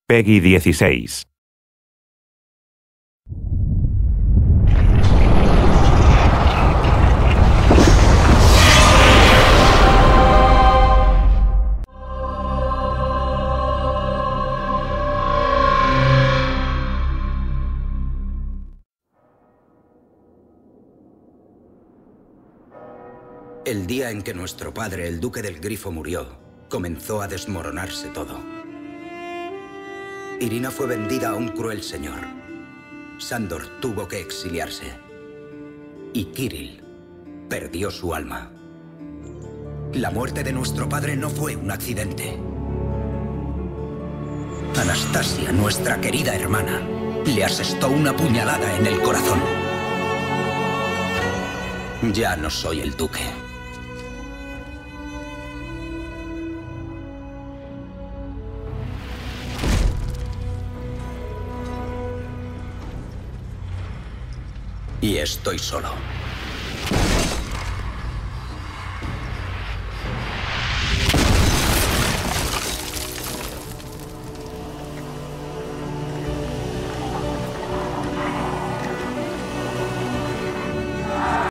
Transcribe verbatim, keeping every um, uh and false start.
Peggy dieciséis. El día en que nuestro padre, el Duque del Grifo, murió, comenzó a desmoronarse todo. Irina fue vendida a un cruel señor. Sándor tuvo que exiliarse. Y Kirill perdió su alma. La muerte de nuestro padre no fue un accidente. Anastasia, nuestra querida hermana, le asestó una puñalada en el corazón. Ya no soy el duque. Y estoy solo.